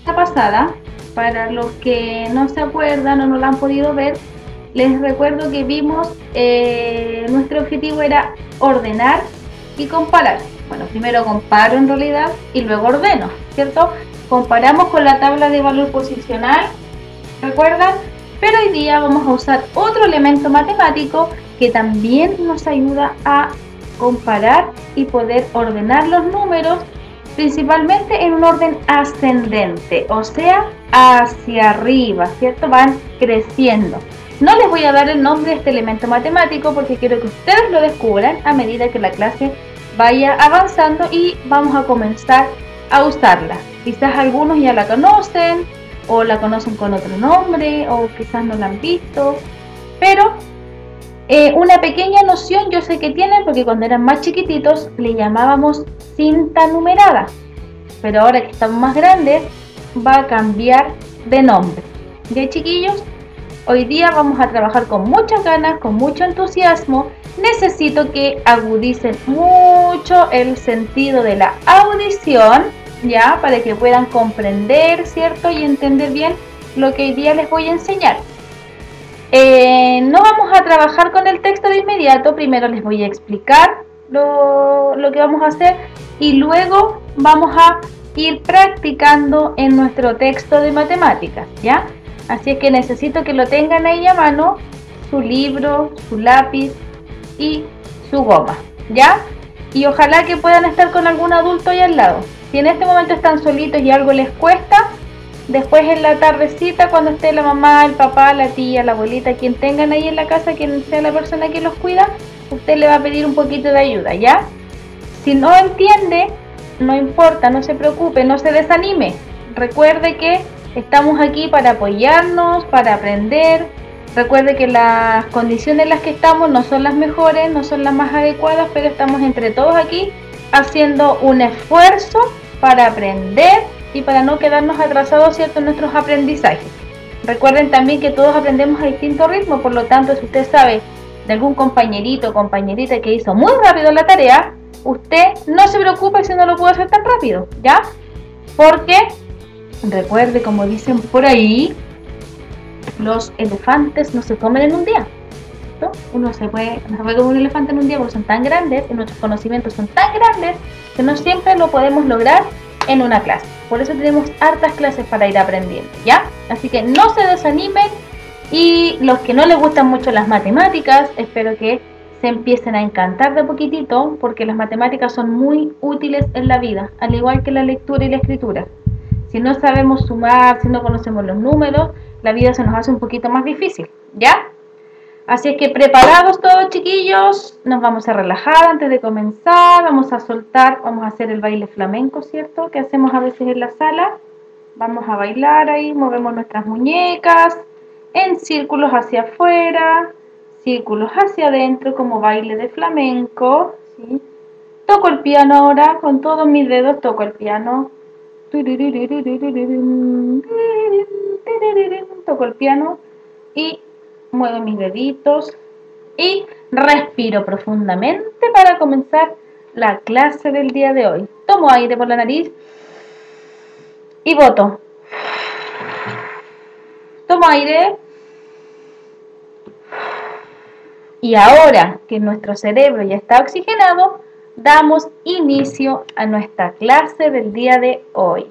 La pasada, para los que no se acuerdan o no la han podido ver, les recuerdo que vimos, nuestro objetivo era ordenar y comparar. Bueno, primero comparo en realidad y luego ordeno, ¿cierto? Comparamos con la tabla de valor posicional, ¿recuerdan? Pero hoy día vamos a usar otro elemento matemático que también nos ayuda a comparar y poder ordenar los números, principalmente en un orden ascendente, o sea, hacia arriba, ¿cierto? Van creciendo. No les voy a dar el nombre de este elemento matemático porque quiero que ustedes lo descubran a medida que la clase vaya avanzando y vamos a comenzar a usarla. Quizás algunos ya la conocen o la conocen con otro nombre o quizás no la han visto, pero una pequeña noción yo sé que tienen porque cuando eran más chiquititos le llamábamos cinta numerada, pero ahora que estamos más grandes va a cambiar de nombre. ¿Ya, chiquillos? Hoy día vamos a trabajar con muchas ganas, con mucho entusiasmo. Necesito que agudicen mucho el sentido de la audición, ya, para que puedan comprender, ¿cierto? Y entender bien lo que hoy día les voy a enseñar. No vamos a trabajar con el texto de inmediato, primero les voy a explicar lo que vamos a hacer y luego vamos a ir practicando en nuestro texto de matemáticas, ¿ya? Así es que necesito que lo tengan ahí a mano, su libro, su lápiz y su goma, ¿ya? Y ojalá que puedan estar con algún adulto ahí al lado. Si en este momento están solitos y algo les cuesta, después en la tardecita, cuando esté la mamá, el papá, la tía, la abuelita, quien tengan ahí en la casa, quien sea la persona que los cuida, usted le va a pedir un poquito de ayuda, ¿ya? Si no entiende, no importa, no se preocupe, no se desanime. Recuerde que estamos aquí para apoyarnos, para aprender. Recuerde que las condiciones en las que estamos no son las mejores, no son las más adecuadas, pero estamos entre todos aquí haciendo un esfuerzo para aprender y para no quedarnos atrasados, ¿cierto?, en nuestros aprendizajes. Recuerden también que todos aprendemos a distinto ritmo, por lo tanto, si usted sabe de algún compañerito o compañerita que hizo muy rápido la tarea, usted no se preocupe si no lo puede hacer tan rápido, ¿ya? Porque recuerde, como dicen por ahí, los elefantes no se comen en un día, ¿no? Uno no se puede comer un elefante en un día porque son tan grandes y nuestros conocimientos son tan grandes que no siempre lo podemos lograr en una clase. Por eso tenemos hartas clases para ir aprendiendo, ¿ya? Así que no se desanimen y los que no les gustan mucho las matemáticas, espero que se empiecen a encantar de poquitito porque las matemáticas son muy útiles en la vida, al igual que la lectura y la escritura. Si no sabemos sumar, si no conocemos los números, la vida se nos hace un poquito más difícil, ¿ya? Así es que preparados todos, chiquillos, nos vamos a relajar antes de comenzar, vamos a soltar, vamos a hacer el baile flamenco, ¿cierto? Que hacemos a veces en la sala. Vamos a bailar ahí, movemos nuestras muñecas en círculos hacia afuera, círculos hacia adentro como baile de flamenco, ¿sí? Toco el piano ahora, con todos mis dedos toco el piano. Toco el piano y muevo mis deditos y respiro profundamente para comenzar la clase del día de hoy. Tomo aire por la nariz y boto. Tomo aire. Y ahora que nuestro cerebro ya está oxigenado, damos inicio a nuestra clase del día de hoy.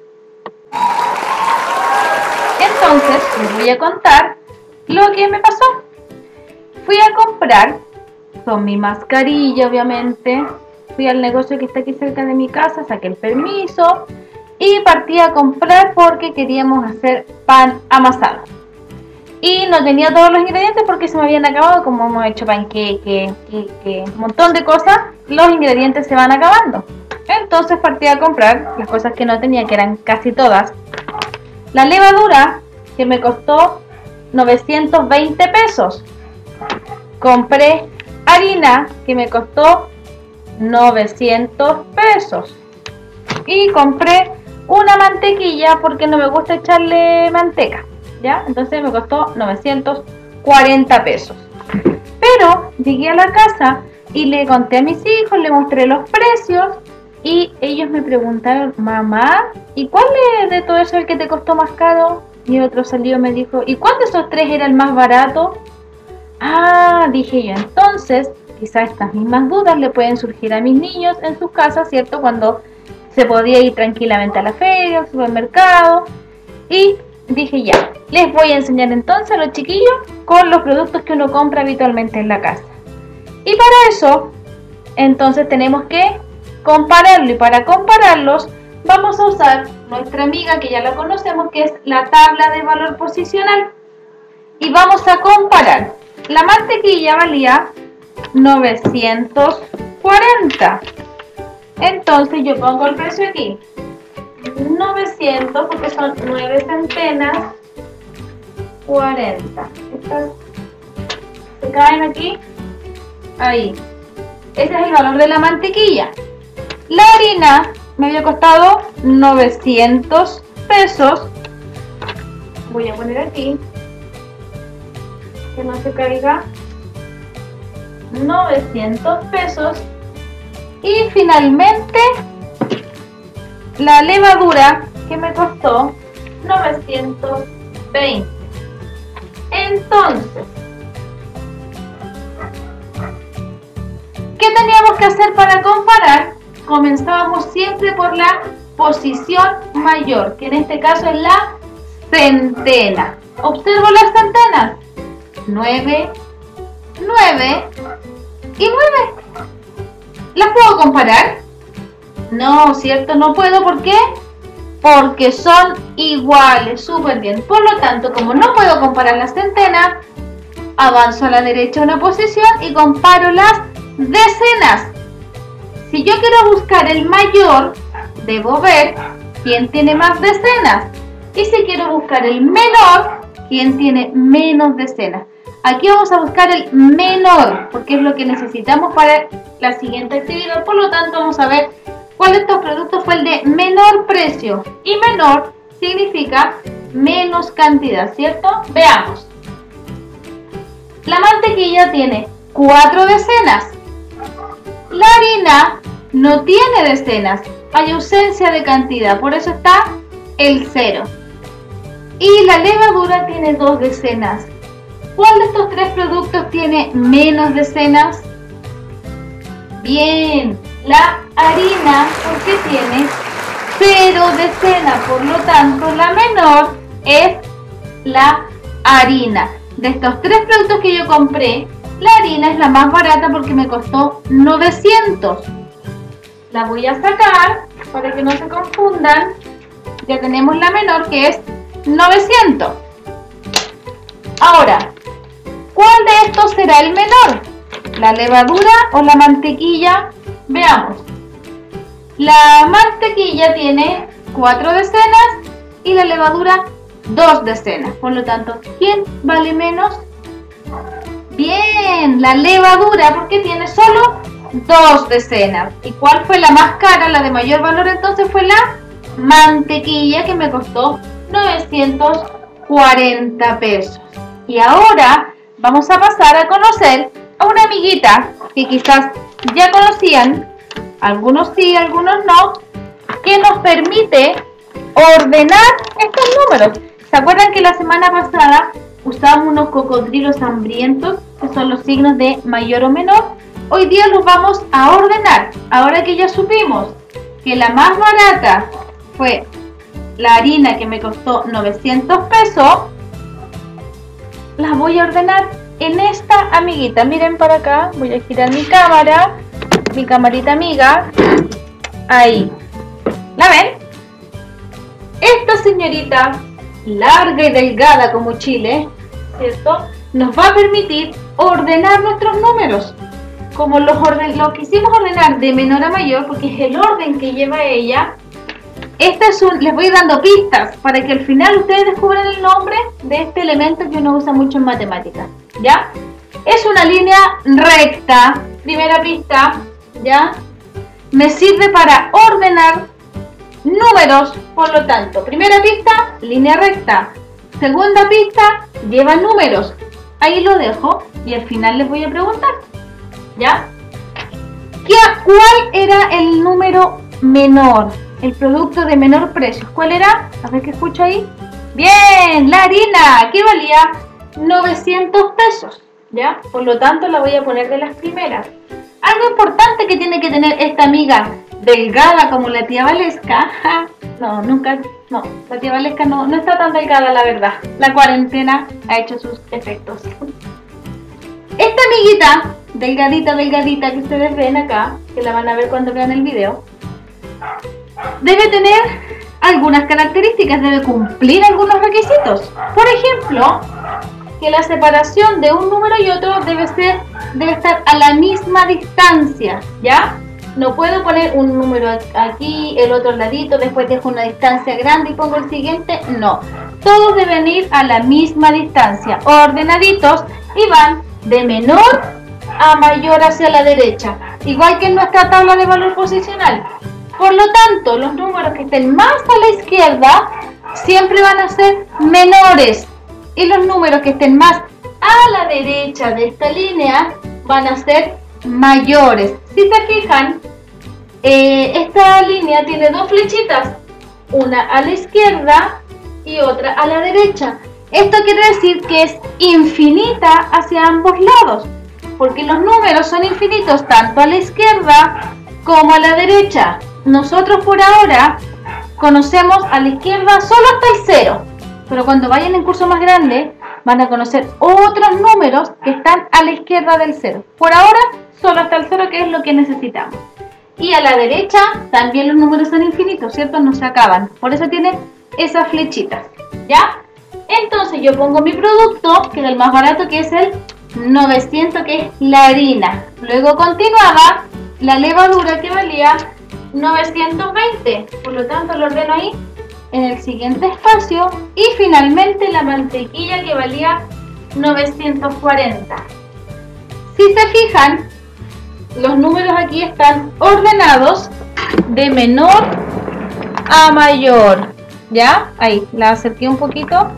Entonces les voy a contar lo que me pasó. Fui a comprar con mi mascarilla, obviamente. Fui al negocio que está aquí cerca de mi casa, saqué el permiso y partí a comprar porque queríamos hacer pan amasado. Y no tenía todos los ingredientes porque se me habían acabado, como hemos hecho panqueque, un montón de cosas, los ingredientes se van acabando. Entonces partí a comprar las cosas que no tenía, que eran casi todas. La levadura, que me costó 920 pesos. Compré harina, que me costó 900 pesos. Y compré una mantequilla porque no me gusta echarle manteca, ¿ya? Entonces me costó 940 pesos. Pero llegué a la casa y le conté a mis hijos, le mostré los precios Y ellos me preguntaron, mamá, ¿y cuál de todo eso el que te costó más caro? Y otro salió y me dijo, ¿y cuál de esos tres era el más barato? Ah, dije yo, entonces, quizás estas mismas dudas le pueden surgir a mis niños en sus casas, ¿cierto? Cuando se podía ir tranquilamente a la feria, al supermercado. Y dije ya, les voy a enseñar entonces a los chiquillos con los productos que uno compra habitualmente en la casa. Y para eso, entonces tenemos que compararlo, y para compararlos vamos a usar nuestra amiga que ya la conocemos, que es la tabla de valor posicional, y vamos a comparar. La mantequilla valía 940, entonces yo pongo el precio aquí, 900 porque son 9 centenas 40. Estas se caen aquí, ahí. Ese es el valor de la mantequilla. La harina me había costado 900 pesos. Voy a poner aquí, que no se caiga. 900 pesos. Y finalmente la levadura, que me costó 920. Entonces, ¿qué teníamos que hacer para comparar? Comenzábamos siempre por la posición mayor, que en este caso es la centena. Observo las centenas. 9, 9 y 9. ¿Las puedo comparar? No, ¿cierto? No puedo. ¿Por qué? Porque son iguales. Súper bien. Por lo tanto, como no puedo comparar las centenas, avanzo a la derecha una posición y comparo las decenas. Si yo quiero buscar el mayor, debo ver quién tiene más decenas. Y si quiero buscar el menor, quién tiene menos decenas. Aquí vamos a buscar el menor, porque es lo que necesitamos para la siguiente actividad. Por lo tanto, vamos a ver cuál de estos productos fue el de menor precio. Y menor significa menos cantidad, ¿cierto? Veamos. La mantequilla tiene 4 decenas. La harina no tiene decenas, hay ausencia de cantidad, por eso está el 0. Y la levadura tiene 2 decenas. ¿Cuál de estos tres productos tiene menos decenas? Bien, la harina, porque tiene 0 decenas, por lo tanto la menor es la harina. De estos tres productos que yo compré, la harina es la más barata porque me costó 900. La voy a sacar para que no se confundan. Ya tenemos la menor, que es 900. Ahora, ¿cuál de estos será el menor? ¿La levadura o la mantequilla? Veamos. La mantequilla tiene 4 decenas y la levadura 2 decenas. Por lo tanto, ¿quién vale menos? Bien, la levadura, porque tiene solo 2 decenas. ¿Y cuál fue la más cara, la de mayor valor? Entonces fue la mantequilla, que me costó 940 pesos. Y ahora vamos a pasar a conocer a una amiguita que quizás ya conocían, algunos sí, algunos no, que nos permite ordenar estos números. ¿Se acuerdan que la semana pasada usábamos unos cocodrilos hambrientos, que son los signos de mayor o menor? Hoy día los vamos a ordenar. Ahora que ya supimos que la más barata fue la harina, que me costó 900 pesos, las voy a ordenar en esta amiguita. Miren para acá, voy a girar mi cámara, mi camarita amiga. Ahí. ¿La ven? Esta señorita, larga y delgada como Chile, ¿cierto?, nos va a permitir ordenar nuestros números. Como lo quisimos ordenar de menor a mayor, porque es el orden que lleva ella. Les voy dando pistas para que al final ustedes descubran el nombre de este elemento que uno usa mucho en matemáticas, ¿ya? Es una línea recta. Primera pista, ¿ya? Me sirve para ordenar números, por lo tanto, primera pista, línea recta. Segunda pista, lleva números. Ahí lo dejo y al final les voy a preguntar, ¿ya? ¿Cuál era el número menor, el producto de menor precio. ¿Cuál era? A ver qué escucho ahí. Bien, la harina, que valía 900 pesos, ¿ya? Por lo tanto, la voy a poner de las primeras. Algo importante que tiene que tener esta amiga delgada como la tía Valesca. No, nunca, no, la tía Valesca no está tan delgada, la verdad. La cuarentena ha hecho sus efectos. Esta amiguita, delgadita que ustedes ven acá, que la van a ver cuando vean el video, debe tener algunas características, debe cumplir algunos requisitos. Por ejemplo, que la separación de un número y otro debe estar a la misma distancia, ¿ya? No puedo poner un número aquí, el otro ladito, después dejo una distancia grande y pongo el siguiente. No, todos deben ir a la misma distancia, ordenaditos, y van de menor a mayor hacia la derecha, igual que en nuestra tabla de valor posicional. Por lo tanto, los números que estén más a la izquierda siempre van a ser menores, y los números que estén más a la derecha de esta línea van a ser mayores. Si se fijan, esta línea tiene dos flechitas, una a la izquierda y otra a la derecha. Esto quiere decir que es infinita hacia ambos lados, porque los números son infinitos tanto a la izquierda como a la derecha. Nosotros por ahora conocemos a la izquierda solo hasta el 0, pero cuando vayan en curso más grande van a conocer otros números que están a la izquierda del 0. Por ahora solo hasta el 0, que es lo que necesitamos. Y a la derecha también los números son infinitos, ¿cierto? No se acaban. Por eso tienen esas flechitas, ¿ya? Entonces yo pongo mi producto, que es el más barato, que es el 900, que es la harina. Luego continuaba la levadura, que valía 920. Por lo tanto lo ordeno ahí en el siguiente espacio. Y finalmente la mantequilla, que valía 940. Si se fijan, los números aquí están ordenados de menor a mayor, ¿ya? Ahí, la acerqué un poquito.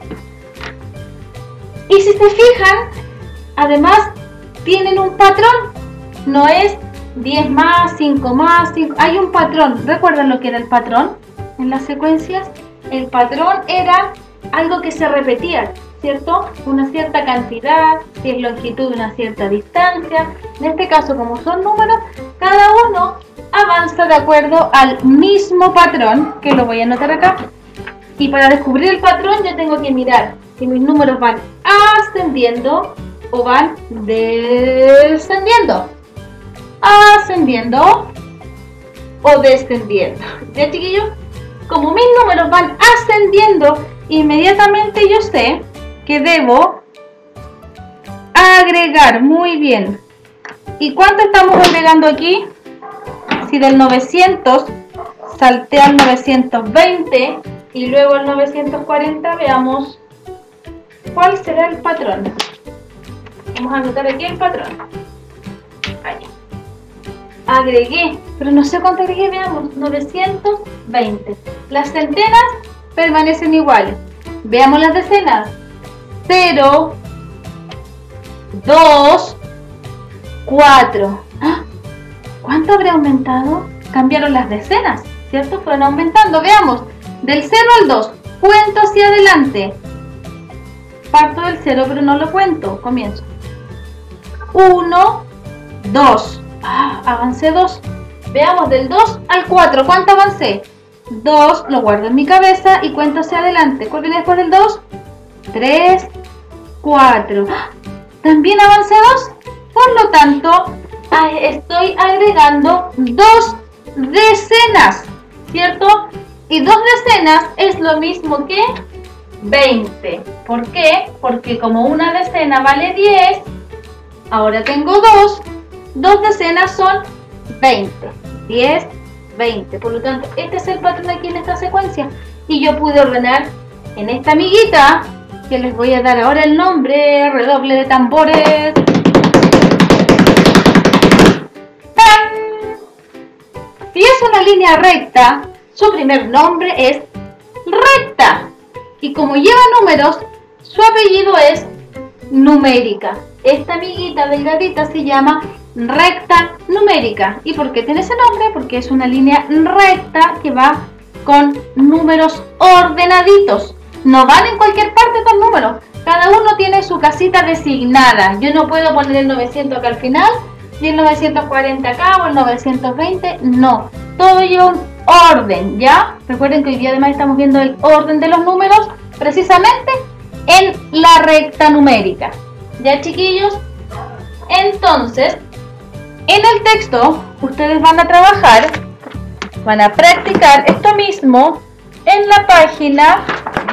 Y si se fijan, además tienen un patrón. No es 10 más, 5 más, 5. Hay un patrón. ¿Recuerdan lo que era el patrón en las secuencias? El patrón era algo que se repetía, ¿cierto? Una cierta cantidad, si es longitud de una cierta distancia. En este caso, como son números, cada uno avanza de acuerdo al mismo patrón, que lo voy a anotar acá. Y para descubrir el patrón yo tengo que mirar si mis números van ascendiendo o van descendiendo. Ascendiendo o descendiendo. ¿Ya, chiquillos? Como mis números van ascendiendo, inmediatamente yo sé que debo agregar. Muy bien. ¿Y cuánto estamos agregando aquí? Si del 900 salté al 920 y luego al 940, veamos cuál será el patrón. Vamos a anotar aquí el patrón. Ahí. Agregué, pero no sé cuánto agregué, veamos, 920. Las centenas permanecen iguales. Veamos las decenas. 0, 2, 4. ¿Ah? ¿Cuánto habrá aumentado? Cambiaron las decenas, ¿cierto? Fueron aumentando. Veamos, del 0 al 2. Cuento hacia adelante. Parto del 0, pero no lo cuento. Comienzo. 1, 2. Ah, avancé 2. Veamos, del 2 al 4. ¿Cuánto avancé? 2, lo guardo en mi cabeza y cuento hacia adelante. ¿Cuál viene después del 2? 3, 4. También avancé 2. Por lo tanto, estoy agregando 2 decenas, ¿cierto? Y 2 decenas es lo mismo que 20. ¿Por qué? Porque como una decena vale 10, ahora tengo 2. 2 decenas son 20. 10, 20. Por lo tanto, este es el patrón aquí en esta secuencia. Y yo pude ordenar en esta amiguita, que les voy a dar ahora el nombre, redoble de tambores. ¡Tan! Si es una línea recta, su primer nombre es recta. Y como lleva números, su apellido es numérica. Esta amiguita delgadita se llama recta numérica. ¿Y por qué tiene ese nombre? Porque es una línea recta que va con números ordenaditos. No van en cualquier parte estos números. Cada uno tiene su casita designada. Yo no puedo poner el 900 acá al final, y el 940 acá o el 920. No. Todo lleva un orden, ¿ya? Recuerden que hoy día además estamos viendo el orden de los números precisamente en la recta numérica. ¿Ya, chiquillos? Entonces, en el texto ustedes van a trabajar, van a practicar esto mismo en la página,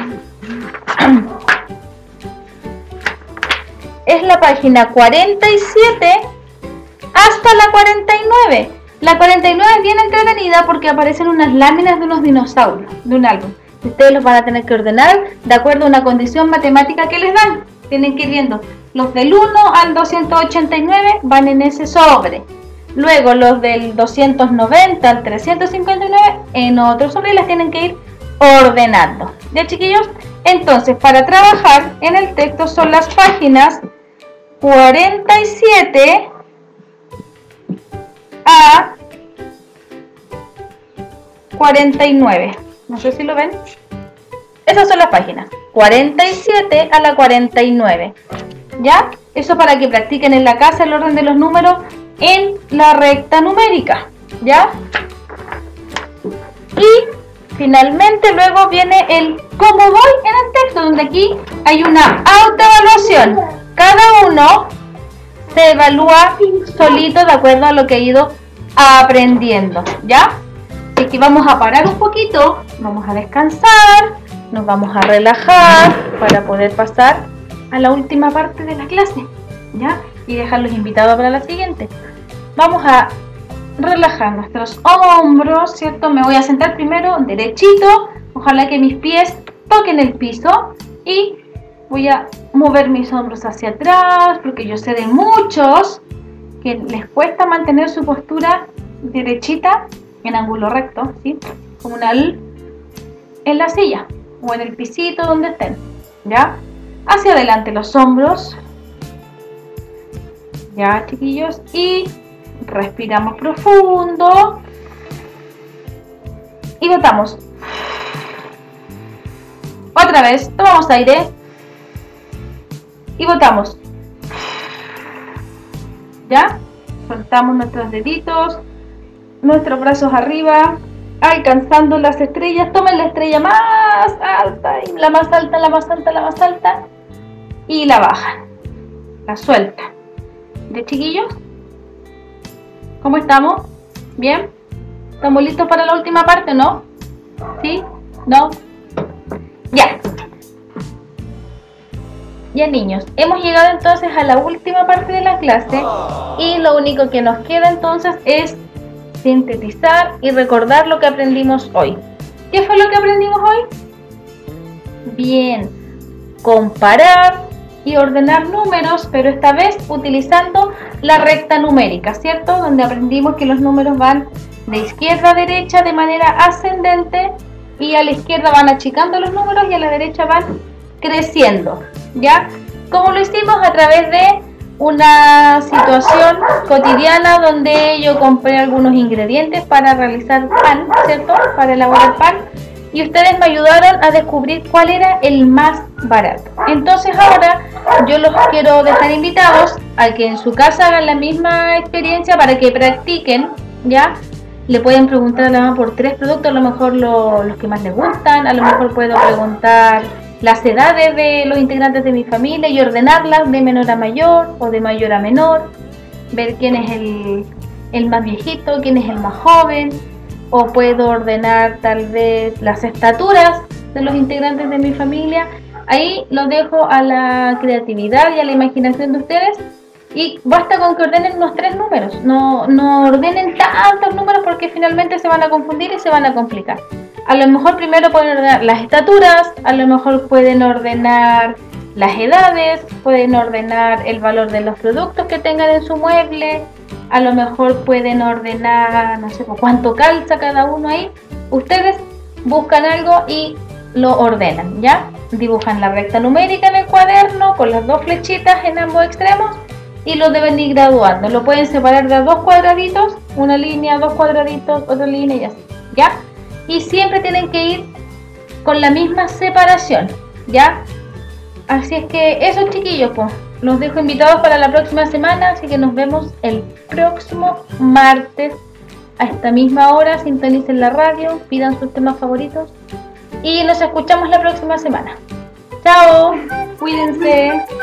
es la página 47 hasta la 49. La 49 es bien entretenida porque aparecen unas láminas de unos dinosaurios, de un álbum. Ustedes los van a tener que ordenar de acuerdo a una condición matemática que les dan. Tienen que ir viendo los del 1 al 289 van en ese sobre. Luego los del 290 al 359 en otro sobre y las tienen que ir ordenando. ¿Ya, chiquillos? Entonces, para trabajar en el texto son las páginas 47 a 49. No sé si lo ven. Esas son las páginas 47 a la 49. ¿Ya? Eso para que practiquen en la casa el orden de los números en la recta numérica. ¿Ya? Y finalmente luego viene el cómo voy en el texto, donde aquí hay una autoevaluación. Cada uno se evalúa solito de acuerdo a lo que ha ido aprendiendo. ¿Ya? Así que vamos a parar un poquito, vamos a descansar, nos vamos a relajar para poder pasar a la última parte de la clase, ¿ya? Y dejarlos invitados para la siguiente. Vamos a relajar nuestros hombros, ¿cierto? Me voy a sentar primero derechito, ojalá que mis pies toquen el piso y voy a mover mis hombros hacia atrás, porque yo sé de muchos que les cuesta mantener su postura derechita en ángulo recto, ¿sí? Como una L en la silla o en el pisito donde estén, ¿ya? Hacia adelante los hombros, ya, chiquillos, y respiramos profundo y botamos. Otra vez, tomamos aire y botamos. ¿Ya? Soltamos nuestros deditos, nuestros brazos arriba, alcanzando las estrellas. Tomen la estrella más alta y la más alta, la más alta, la más alta y la bajan, la sueltan. ¿De, chiquillos? ¿Cómo estamos? ¿Bien? ¿Estamos listos para la última parte, no? ¿Sí? ¿No? Ya. Ya, niños, hemos llegado entonces a la última parte de la clase y lo único que nos queda entonces es sintetizar y recordar lo que aprendimos hoy. ¿Qué fue lo que aprendimos hoy? Bien, comparar y ordenar números, pero esta vez utilizando la recta numérica, ¿cierto? Donde aprendimos que los números van de izquierda a derecha de manera ascendente y a la izquierda van achicando los números y a la derecha van creciendo, ¿ya? ¿Cómo lo hicimos? A través de una situación cotidiana donde yo compré algunos ingredientes para realizar pan, ¿cierto? Para elaborar pan. Y ustedes me ayudaron a descubrir cuál era el más barato. Entonces ahora yo los quiero dejar invitados a que en su casa hagan la misma experiencia para que practiquen, ¿ya? Le pueden preguntar a la mamá por 3 productos, a lo mejor los que más les gustan, a lo mejor puedo preguntar las edades de los integrantes de mi familia y ordenarlas de menor a mayor o de mayor a menor, ver quién es el más viejito, quién es el más joven, o puedo ordenar tal vez las estaturas de los integrantes de mi familia. Ahí lo dejo a la creatividad y a la imaginación de ustedes y basta con que ordenen unos 3 números, no ordenen tantos números porque finalmente se van a confundir y se van a complicar. A lo mejor primero pueden ordenar las estaturas, a lo mejor pueden ordenar las edades, pueden ordenar el valor de los productos que tengan en su mueble, a lo mejor pueden ordenar, no sé, cuánto calza cada uno ahí. Ustedes buscan algo y lo ordenan, ¿ya? Dibujan la recta numérica en el cuaderno con las 2 flechitas en ambos extremos y lo deben ir graduando. Lo pueden separar de a 2 cuadraditos, una línea, 2 cuadraditos, otra línea y así, ¿ya? Y siempre tienen que ir con la misma separación, ¿ya? Así es que eso, chiquillos, pues los dejo invitados para la próxima semana, así que nos vemos el próximo martes a esta misma hora. Sintonicen la radio, pidan sus temas favoritos y nos escuchamos la próxima semana. ¡Chao! Cuídense.